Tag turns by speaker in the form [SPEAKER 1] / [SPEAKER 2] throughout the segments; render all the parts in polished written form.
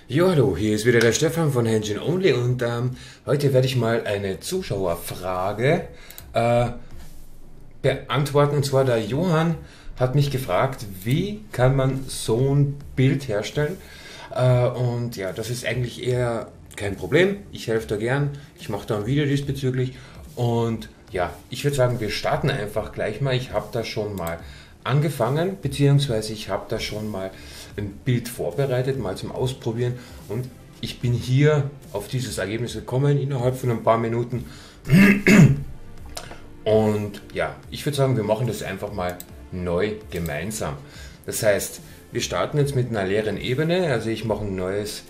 [SPEAKER 1] Jo, hallo, hier ist wieder der Stefan von Engine Only und heute werde ich mal eine Zuschauerfrage äh, beantworten. Und zwar der Johann hat mich gefragt, wie kann man so ein Bild herstellen? Und ja, das ist eigentlich eher kein Problem. Ich helfe da gern. Ich mache da ein Video diesbezüglich. Und ja, ich würde sagen, wir starten einfach gleich mal. Ich habe da schon mal angefangen, beziehungsweise ich habe da schon mal ein Bild vorbereitet, mal zum Ausprobieren. Und ich bin hier auf dieses Ergebnis gekommen innerhalb von ein paar Minuten. Und ja, ich würde sagen, wir machen das einfach mal neu gemeinsam. Das heißt, wir starten jetzt mit einer leeren Ebene. Also ich mache ein neues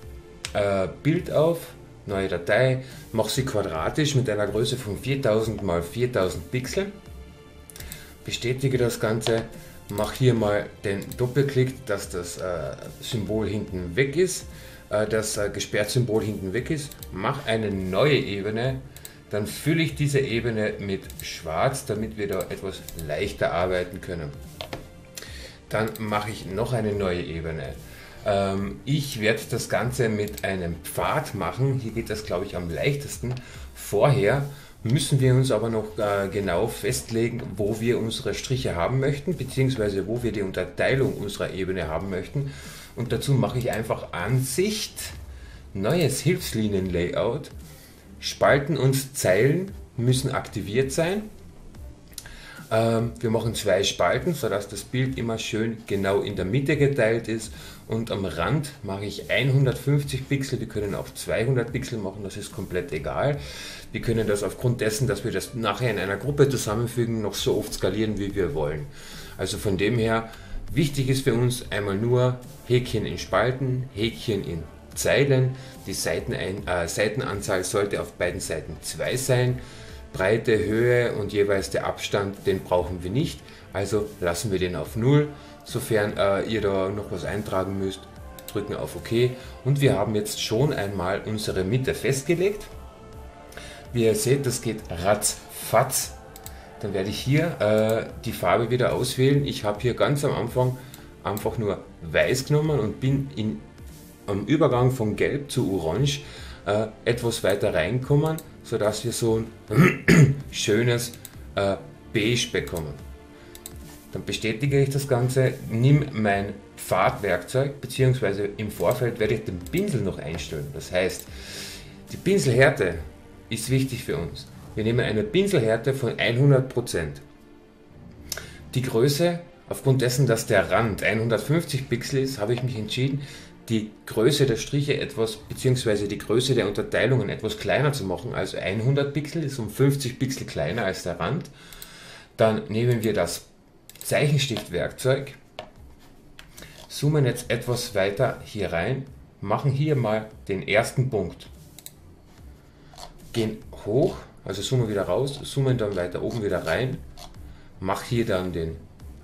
[SPEAKER 1] Bild auf, neue Datei, mache sie quadratisch mit einer Größe von 4000 mal 4000 Pixel. Bestätige das Ganze, mache hier mal den Doppelklick, dass das Symbol hinten weg ist, das Gesperrt-Symbol hinten weg ist, mache eine neue Ebene, dann fülle ich diese Ebene mit Schwarz, damit wir da etwas leichter arbeiten können. Dann mache ich noch eine neue Ebene. Ich werde das Ganze mit einem Pfad machen, hier geht das glaube ich am leichtesten. Vorher müssen wir uns aber noch genau festlegen, wo wir unsere Striche haben möchten, beziehungsweise wo wir die Unterteilung unserer Ebene haben möchten. Und dazu mache ich einfach Ansicht, neues Hilfslinien-Layout, Spalten und Zeilen müssen aktiviert sein. Wir machen zwei Spalten, sodass das Bild immer schön genau in der Mitte geteilt ist, und am Rand mache ich 150 Pixel, wir können auch 200 Pixel machen, das ist komplett egal. Wir können das aufgrund dessen, dass wir das nachher in einer Gruppe zusammenfügen, noch so oft skalieren, wie wir wollen. Also von dem her, wichtig ist für uns einmal nur Häkchen in Spalten, Häkchen in Zeilen, die Seitenanzahl sollte auf beiden Seiten 2 sein. Breite, Höhe und jeweils der Abstand, den brauchen wir nicht, also lassen wir den auf 0. Sofern ihr da noch was eintragen müsst, drücken auf OK und wir haben jetzt schon einmal unsere Mitte festgelegt. Wie ihr seht, das geht ratzfatz. Dann werde ich hier die Farbe wieder auswählen. Ich habe hier ganz am Anfang einfach nur weiß genommen und bin am Übergang von Gelb zu Orange etwas weiter reinkommen, sodass wir so ein schönes Beige bekommen. Dann bestätige ich das Ganze, nimm mein Pfadwerkzeug, beziehungsweise im Vorfeld werde ich den Pinsel noch einstellen. Das heißt, die Pinselhärte ist wichtig für uns. Wir nehmen eine Pinselhärte von 100%. Die Größe, aufgrund dessen, dass der Rand 150 Pixel ist, habe ich mich entschieden, die Größe der Striche etwas, beziehungsweise die Größe der Unterteilungen etwas kleiner zu machen. Also 100 Pixel ist um 50 Pixel kleiner als der Rand. Dann nehmen wir das Zeichenstiftwerkzeug, zoomen jetzt etwas weiter hier rein, machen hier mal den ersten Punkt, gehen hoch, also zoomen wieder raus, zoomen dann weiter oben wieder rein, mache hier dann den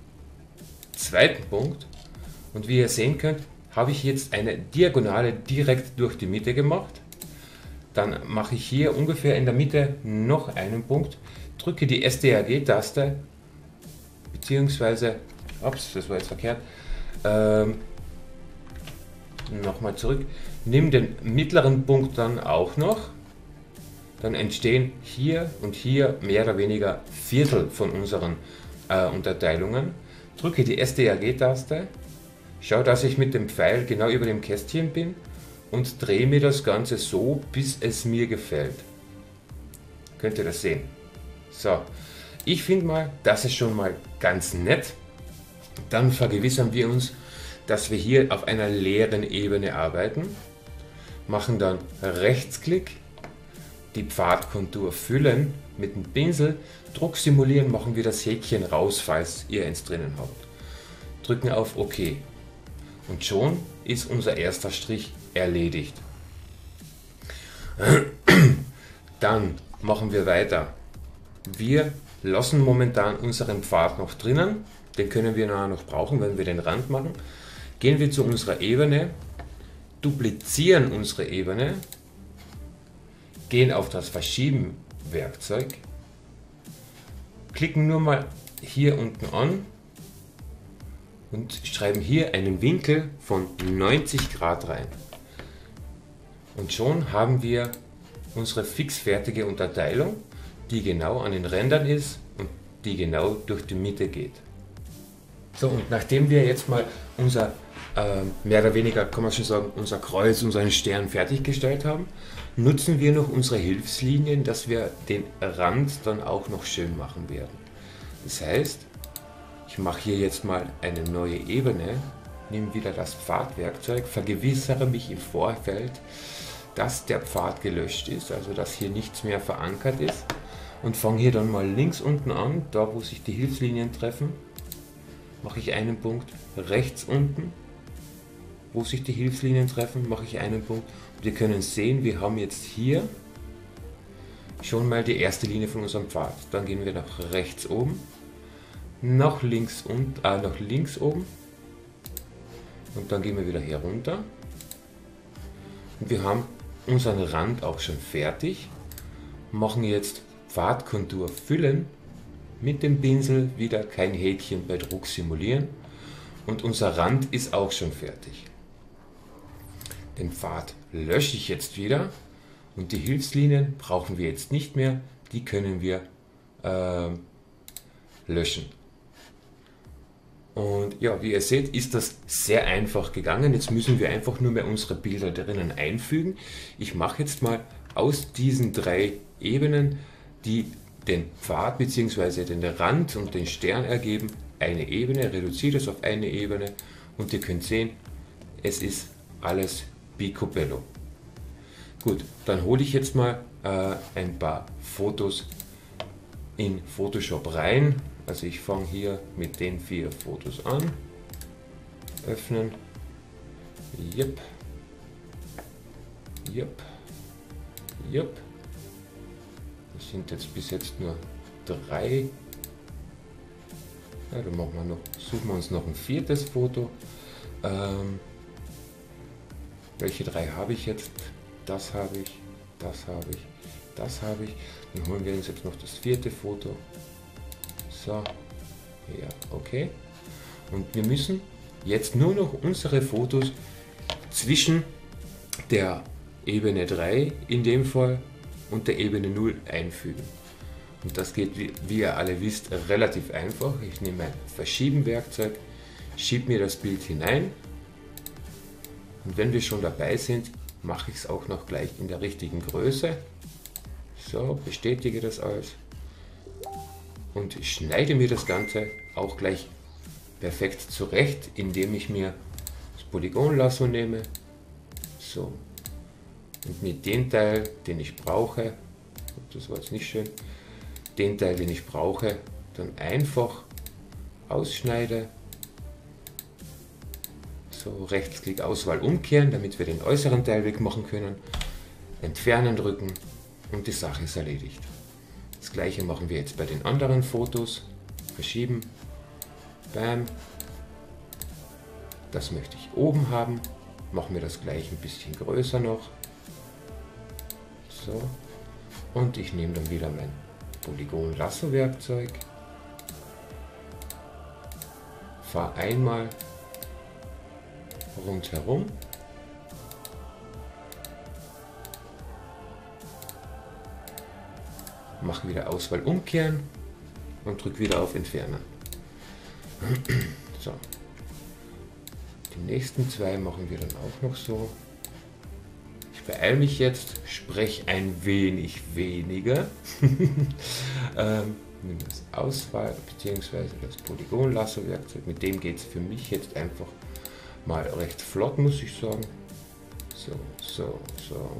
[SPEAKER 1] zweiten Punkt und wie ihr sehen könnt, habe ich jetzt eine Diagonale direkt durch die Mitte gemacht. Dann mache ich hier ungefähr in der Mitte noch einen Punkt, drücke die STRG-Taste, beziehungsweise, ups, das war jetzt verkehrt, nochmal zurück, nimm den mittleren Punkt dann auch noch, dann entstehen hier und hier mehr oder weniger Viertel von unseren Unterteilungen, drücke die STRG-Taste, schau, dass ich mit dem Pfeil genau über dem Kästchen bin und drehe mir das Ganze so, bis es mir gefällt. Könnt ihr das sehen? So, ich finde mal, das ist schon mal ganz nett. Dann vergewissern wir uns, dass wir hier auf einer leeren Ebene arbeiten. Machen dann Rechtsklick, die Pfadkontur füllen mit dem Pinsel, Druck simulieren, machen wir das Häkchen raus, falls ihr eins drinnen habt. Drücken auf OK. Und schon ist unser erster Strich erledigt. Dann machen wir weiter. Wir lassen momentan unseren Pfad noch drinnen, den können wir nachher noch brauchen, wenn wir den Rand machen. Gehen wir zu unserer Ebene, duplizieren unsere Ebene, gehen auf das Verschieben Werkzeug, klicken nur mal hier unten an und schreiben hier einen Winkel von 90 Grad rein. Und schon haben wir unsere fixfertige Unterteilung, die genau an den Rändern ist und die genau durch die Mitte geht. So, und nachdem wir jetzt mal unser, mehr oder weniger kann man schon sagen, unser Kreuz, unseren Stern fertiggestellt haben, nutzen wir noch unsere Hilfslinien, dass wir den Rand dann auch noch schön machen werden. Das heißt, ich mache hier jetzt mal eine neue Ebene, nehme wieder das Pfadwerkzeug, vergewissere mich im Vorfeld, dass der Pfad gelöscht ist, also dass hier nichts mehr verankert ist, und fange hier dann mal links unten an, da wo sich die Hilfslinien treffen, mache ich einen Punkt, rechts unten, wo sich die Hilfslinien treffen, mache ich einen Punkt. Und wir können sehen, wir haben jetzt hier schon mal die erste Linie von unserem Pfad. Dann gehen wir nach rechts oben, nach links oben und dann gehen wir wieder hier runter. Und wir haben unseren Rand auch schon fertig, machen jetzt Pfadkontur füllen, mit dem Pinsel, wieder kein Häkchen bei Druck simulieren, und unser Rand ist auch schon fertig. Den Pfad lösche ich jetzt wieder und die Hilfslinien brauchen wir jetzt nicht mehr, die können wir löschen. Und ja, wie ihr seht, ist das sehr einfach gegangen. Jetzt müssen wir einfach nur mehr unsere Bilder drinnen einfügen. Ich mache jetzt mal aus diesen 3 Ebenen, die den Pfad bzw. den Rand und den Stern ergeben, eine Ebene, reduziere das auf eine Ebene und ihr könnt sehen, es ist alles picobello. Gut, dann hole ich jetzt mal ein paar Fotos in Photoshop rein. Also ich fange hier mit den 4 Fotos an, öffnen, yep, yep, yep. Das sind jetzt bis jetzt nur 3. Ja, dann suchen wir uns noch ein 4. Foto. Welche 3 habe ich jetzt? Das habe ich, das habe ich, das habe ich. Dann holen wir uns jetzt noch das 4. Foto. So, ja, okay. Und wir müssen jetzt nur noch unsere Fotos zwischen der Ebene 3 in dem Fall und der Ebene 0 einfügen. Und das geht, wie ihr alle wisst, relativ einfach. Ich nehme mein Verschieben-Werkzeug, schiebe mir das Bild hinein und wenn wir schon dabei sind, mache ich es auch noch gleich in der richtigen Größe. So, bestätige das alles und schneide mir das Ganze auch gleich perfekt zurecht, indem ich mir das Polygonlasso nehme. So. Und mit dem Teil, den ich brauche, das war jetzt nicht schön, den Teil, den ich brauche, dann einfach ausschneide. So, Rechtsklick, Auswahl umkehren, damit wir den äußeren Teil wegmachen können. Entfernen drücken und die Sache ist erledigt. Das gleiche machen wir jetzt bei den anderen Fotos. Verschieben. Bam. Das möchte ich oben haben. Machen wir das gleich ein bisschen größer noch. So. Und ich nehme dann wieder mein Polygon-Lasso-Werkzeug. Fahre einmal rundherum. Mache wieder Auswahl umkehren und drücke wieder auf Entfernen. So. Die nächsten 2 machen wir dann auch noch so. Ich beeile mich jetzt, spreche ein wenig weniger. Nimm das Auswahl bzw. das Polygon-Lasso-Werkzeug. Mit dem geht es für mich jetzt einfach mal recht flott, muss ich sagen. So, so, so.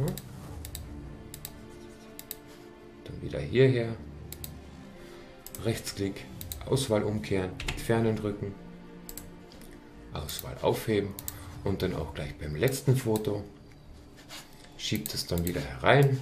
[SPEAKER 1] Dann wieder hierher. Rechtsklick, Auswahl umkehren, Entfernen drücken, Auswahl aufheben und dann auch gleich beim letzten Foto. Schiebt es dann wieder herein.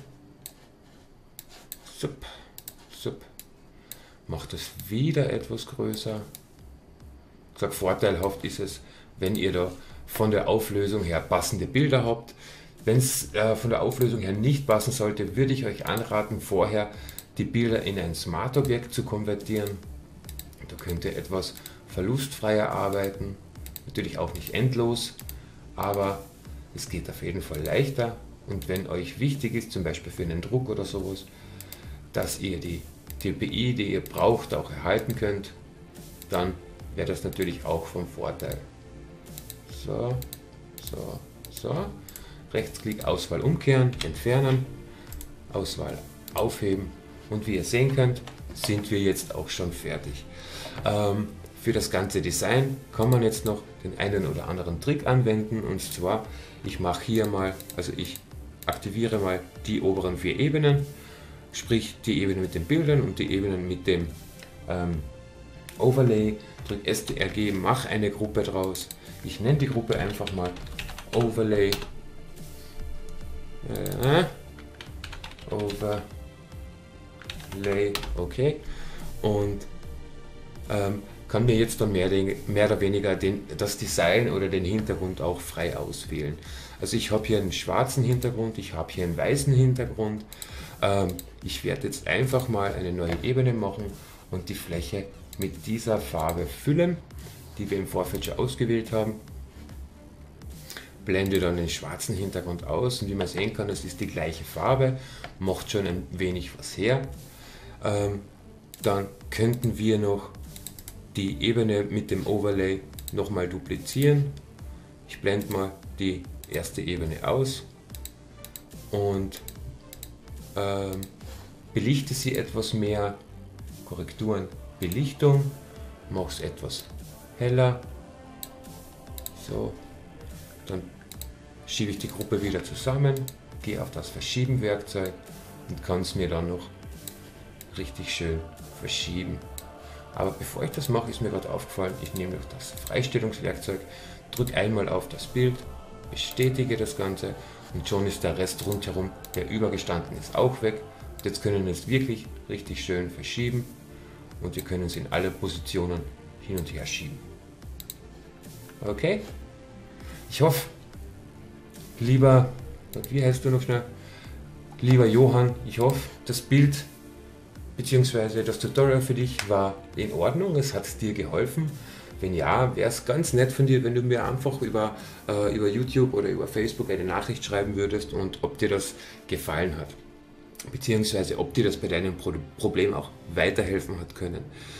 [SPEAKER 1] Sup, sup. Macht es wieder etwas größer. Ich sage, vorteilhaft ist es, wenn ihr da von der Auflösung her passende Bilder habt. Wenn es von der Auflösung her nicht passen sollte, würde ich euch anraten, vorher die Bilder in ein Smart-Objekt zu konvertieren. Da könnt ihr etwas verlustfreier arbeiten. Natürlich auch nicht endlos, aber es geht auf jeden Fall leichter Und wenn euch wichtig ist, zum Beispiel für einen Druck oder sowas, dass ihr die DPI, die ihr braucht, auch erhalten könnt, dann wäre das natürlich auch vom Vorteil. So, so, so. Rechtsklick, Auswahl umkehren, entfernen, Auswahl aufheben und wie ihr sehen könnt, sind wir jetzt auch schon fertig. Für das ganze Design kann man jetzt noch den einen oder anderen Trick anwenden, und zwar, ich mache hier mal, also ich aktiviere mal die oberen 4 Ebenen, sprich die Ebene mit den Bildern und die Ebenen mit dem Overlay, drücke STRG, mache eine Gruppe draus. Ich nenne die Gruppe einfach mal Overlay. Overlay, okay. Und kann mir jetzt dann mehr oder weniger das Design oder den Hintergrund auch frei auswählen. Also ich habe hier einen schwarzen Hintergrund, ich habe hier einen weißen Hintergrund. Ich werde jetzt einfach mal eine neue Ebene machen und die Fläche mit dieser Farbe füllen, die wir im Vorfeld schon ausgewählt haben. Blende dann den schwarzen Hintergrund aus und wie man sehen kann, es ist die gleiche Farbe, macht schon ein wenig was her. Dann könnten wir noch die Ebene mit dem Overlay nochmal duplizieren. Ich blende mal die erste Ebene aus und belichte sie etwas mehr. Korrekturen, Belichtung, mache es etwas heller. So, dann schiebe ich die Gruppe wieder zusammen, gehe auf das Verschieben-Werkzeug und kann es mir dann noch richtig schön verschieben. Aber bevor ich das mache, ist mir gerade aufgefallen, ich nehme noch das Freistellungswerkzeug, drücke einmal auf das Bild, bestätige das Ganze und schon ist der Rest rundherum, der übergestanden ist, auch weg. Und jetzt können wir es wirklich richtig schön verschieben und wir können es in alle Positionen hin und her schieben. Okay? Ich hoffe, lieber, wie heißt du noch schnell? Lieber Johann, ich hoffe, das Bild bzw. das Tutorial für dich war in Ordnung, es hat dir geholfen. Wenn ja, wäre es ganz nett von dir, wenn du mir einfach über YouTube oder über Facebook eine Nachricht schreiben würdest und ob dir das gefallen hat. Beziehungsweise ob dir das bei deinem Problem auch weiterhelfen hat können.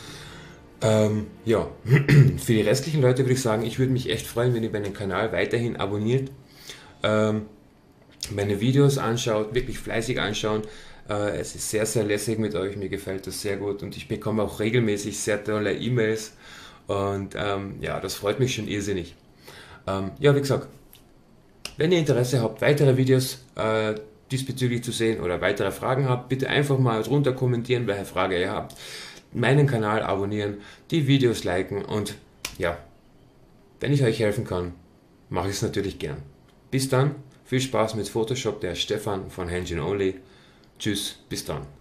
[SPEAKER 1] Ja, für die restlichen Leute würde ich sagen, ich würde mich echt freuen, wenn ihr meinen Kanal weiterhin abonniert, meine Videos anschaut, wirklich fleißig anschauen. Es ist sehr, sehr lässig mit euch, mir gefällt das sehr gut und ich bekomme auch regelmäßig sehr tolle E-Mails und ja, das freut mich schon irrsinnig. Ja, wie gesagt, wenn ihr Interesse habt, weitere Videos diesbezüglich zu sehen oder weitere Fragen habt, bitte einfach mal drunter kommentieren, welche Frage ihr habt, meinen Kanal abonnieren, die Videos liken und ja, wenn ich euch helfen kann, mache ich es natürlich gern. Bis dann, viel Spaß mit Photoshop, der Stefan von Engine Only. Tschüss, bis dann.